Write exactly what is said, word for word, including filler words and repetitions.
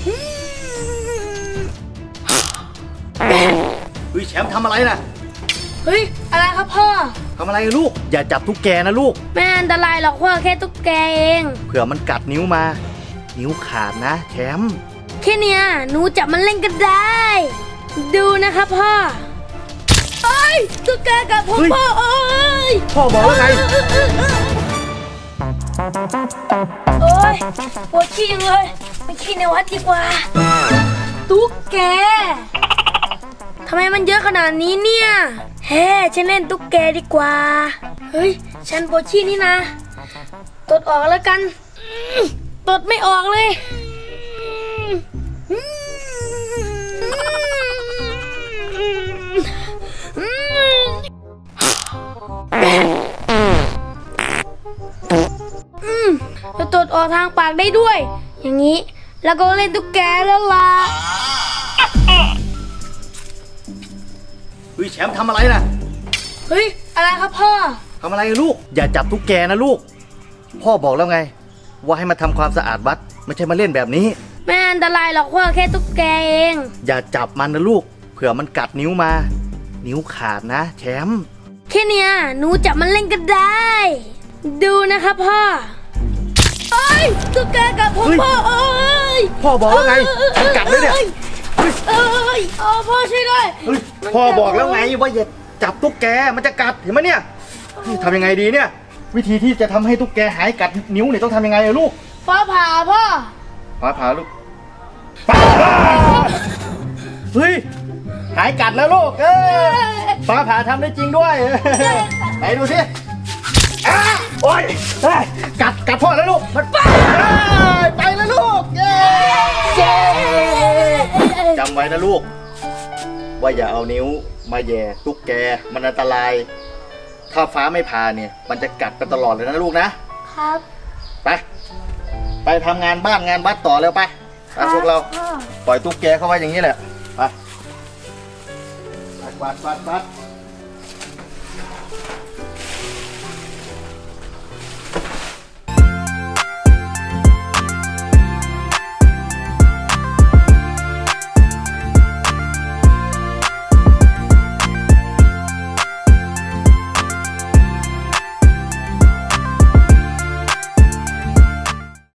เฮ้ยแชมป์ทำอะไรน่ะเฮ้ยอะไรครับพ่อทำอะไรลูกอย่าจับตุ๊กแกนะลูกไม่อันตรายหรอกพ่อแค่ตุ๊กแกเองเผื่อมันกัดนิ้วมานิ้วขาดนะแชมป์แค่เนี้ยหนูจับมันเล่นก็ได้ดูนะครับพ่อเอ้ยตุ๊กแกกับผมพ่อเอ้ยพ่อบอกว่าไงโอ้ยปวดขี้ยังเลยไปขี้ในวัดดีกว่าตุ๊กแกทำไมมันเยอะขนาดนี้เนี่ยเฮ้ฉันเล่นตุ๊กแกดีกว่าเฮ้ยฉันปวดขี้นี่นะตดออกแล้วกันตดไม่ออกเลยจะตดออกทางปากได้ด้วยอย่างนี้แล้วก็เล่นตุ๊กแกแล้วล่ะเฮ้ยแชมป์ทำอะไรน่ะเฮ้ยอะไรครับพ่อทำอะไรลูกอย่าจับตุ๊กแกนะลูกพ่อบอกแล้วไงว่าให้มาทำความสะอาดวัดไม่ใช่มาเล่นแบบนี้ไม่อันตรายหรอกพ่อแค่ตุ๊กแกเองอย่าจับมันนะลูกเผื่อมันกัดนิ้วมานิ้วขาดนะแชมป์แค่เนี้ยหนูจับมันเล่นก็ได้ดูนะครับพ่อเอ้ยตุ๊กแกกับผมพ่อเอ้ยพ่อบอกแล้วไงมันกัดเลยเนี่ยเอ้ยอ๋อพ่อช่วยด้วยพ่อบอกแล้วไงว่าอย่าจับตุ๊กแกมันจะกัดเห็นไหมเนี่ยทำยังไงดีเนี่ยวิธีที่จะทำให้ตุ๊กแกหายกัดนิ้วเนี่ยต้องทำยังไงลูกฟ้าผ่าพ่อฟ้าผ่าลูกฟ้าผ่าเฮ้ยหายกัดแล้วลูกเอ้ยฟ้าผ่าทำได้จริงด้วยไหนดูสิโอ้ยกัดกัดพ่อแล้วลูกมันไปไปแล้วลูกจำไว้นะลูกว่าอย่าเอานิ้วมาแย่ตุ๊กแกมันอันตรายถ้าฟ้าไม่ผ่าเนี่ยมันจะกัดไปตลอดเลยนะลูกนะครับไปไปทำงานบ้านงานวัดต่อแล้วไปไปพวกเราปล่อยตุ๊กแกเข้าไว้อย่างนี้แหละไปปัดปัดปัด